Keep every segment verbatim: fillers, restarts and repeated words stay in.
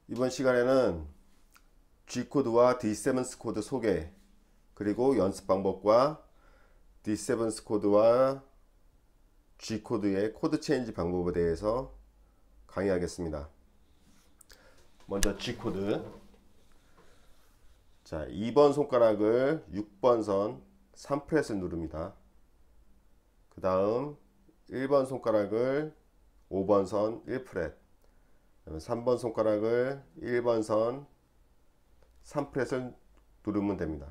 이번 시간에는 G코드와 디 세븐 코드 소개, 그리고 연습 방법과 디 세븐 코드와 G코드의 코드 체인지 방법에 대해서 강의하겠습니다. 먼저 G코드. 자, 이 번 손가락을 육 번 선 삼 프렛을 누릅니다. 그 다음 일 번 손가락을 오 번 선 일 프렛, 삼 번 손가락을 일 번 선 삼 프렛을 누르면 됩니다.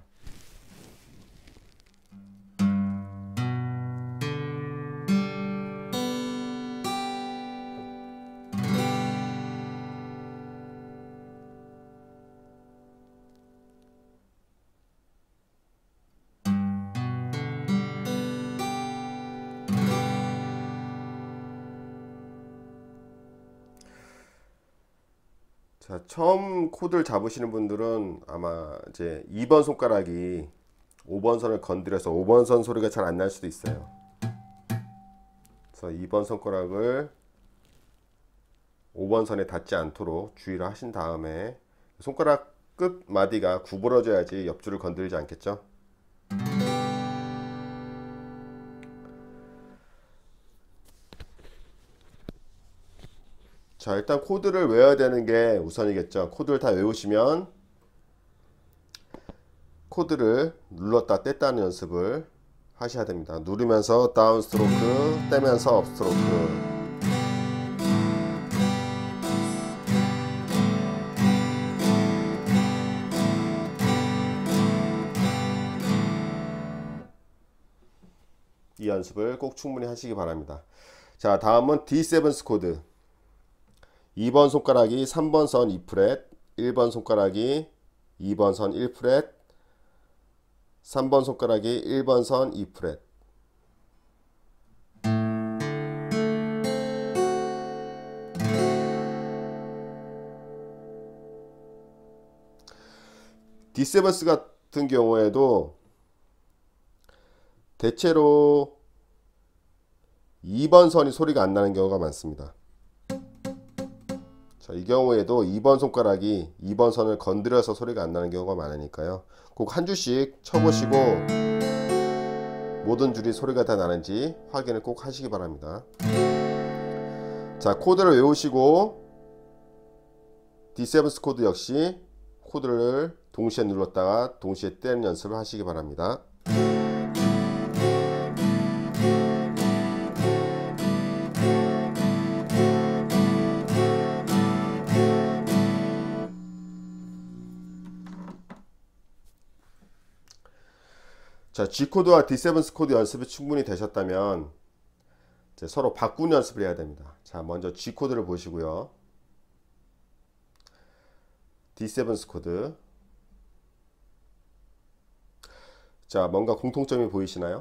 자, 처음 코드를 잡으시는 분들은 아마 이제 이 번 손가락이 오 번 선을 건드려서 오 번 선 소리가 잘 안 날 수도 있어요. 그래서 이 번 손가락을 오 번 선에 닿지 않도록 주의를 하신 다음에 손가락 끝 마디가 구부러져야지 옆줄을 건드리지 않겠죠. 자, 일단 코드를 외워야 되는 게 우선이겠죠. 코드를 다 외우시면 코드를 눌렀다 뗐다는 연습을 하셔야 됩니다. 누르면서 다운 스트로크, 떼면서 업 스트로크. 이 연습을 꼭 충분히 하시기 바랍니다. 자, 다음은 디 세븐 코드. 이 번 손가락이 삼 번 선 이 프렛, 일 번 손가락이 이 번 선 일 프렛, 삼 번 손가락이 일 번 선 이 프렛. 디 세븐 같은 경우에도 대체로 이 번 선이 소리가 안 나는 경우가 많습니다. 자, 이 경우에도 이 번 손가락이 이 번 선을 건드려서 소리가 안 나는 경우가 많으니까요. 꼭 한 줄씩 쳐보시고 모든 줄이 소리가 다 나는지 확인을 꼭 하시기 바랍니다. 자, 코드를 외우시고 디 세븐 코드 역시 코드를 동시에 눌렀다가 동시에 떼는 연습을 하시기 바랍니다. 자, G코드와 디 세븐 코드 연습이 충분히 되셨다면 이제 서로 바꾸는 연습을 해야 됩니다. 자, 먼저 G코드를 보시고요. 디 세븐 코드. 자, 뭔가 공통점이 보이시나요?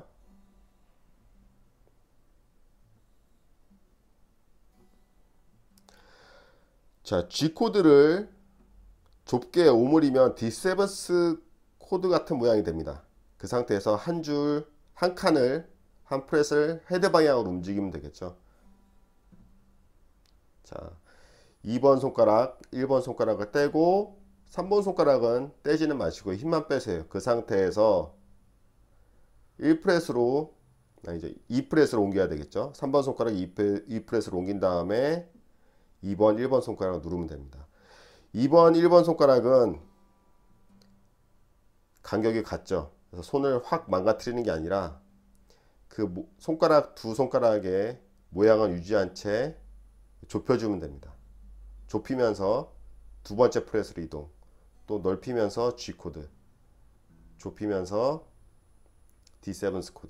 자, G코드를 좁게 오므리면 디 세븐 코드 같은 모양이 됩니다. 그 상태에서 한 줄, 한 칸을, 한 프렛을 헤드 방향으로 움직이면 되겠죠. 자, 이 번 손가락, 일 번 손가락을 떼고 삼 번 손가락은 떼지는 마시고 힘만 빼세요. 그 상태에서 일 프렛으로, 아, 이제 이 프렛으로 옮겨야 되겠죠. 삼 번 손가락 이 프렛으로 옮긴 다음에 이 번, 일 번 손가락을 누르면 됩니다. 이 번, 일 번 손가락은 간격이 같죠. 그래서 손을 확 망가뜨리는 게 아니라 그 손가락 두 손가락의 모양을 유지한 채 좁혀주면 됩니다. 좁히면서 두 번째 프렛으로 이동, 또 넓히면서 G코드, 좁히면서 디 세븐 코드.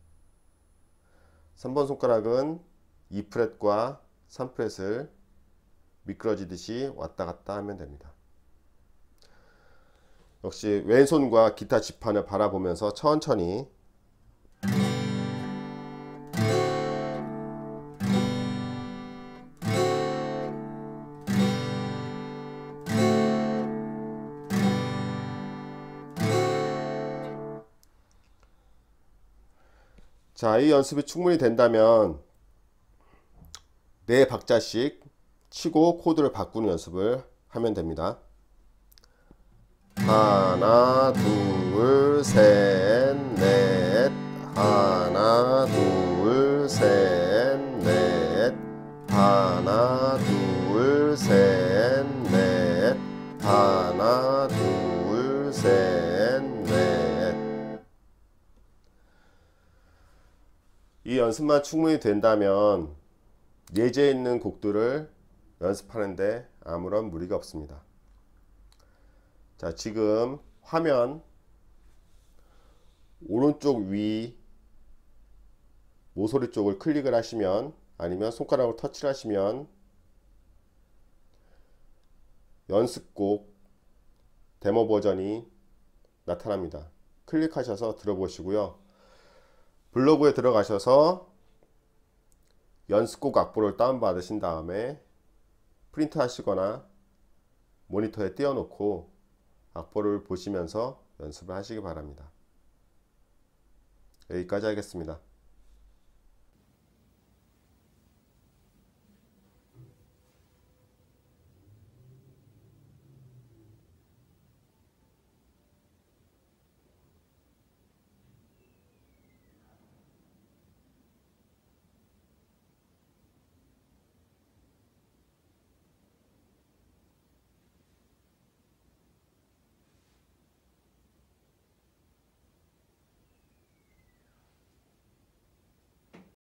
삼 번 손가락은 이 프렛과 삼 프렛을 미끄러지듯이 왔다 갔다 하면 됩니다. 역시 왼손과 기타 지판을 바라보면서 천천히 자, 이 연습이 충분히 된다면 네 박자씩 치고 코드를 바꾸는 연습을 하면 됩니다. 하나 둘 셋 넷 하나 둘 셋 넷 하나 둘 셋 넷 하나 둘 셋 넷. 이 연습만 충분히 된다면 예제에 있는 곡들을 연습하는데 아무런 무리가 없습니다. 자, 지금 화면 오른쪽 위 모서리 쪽을 클릭을 하시면, 아니면 손가락으로 터치를 하시면 연습곡 데모 버전이 나타납니다. 클릭하셔서 들어보시고요. 블로그에 들어가셔서 연습곡 악보를 다운받으신 다음에 프린트 하시거나 모니터에 띄워놓고 악보를 보시면서 연습을 하시기 바랍니다. 여기까지 하겠습니다.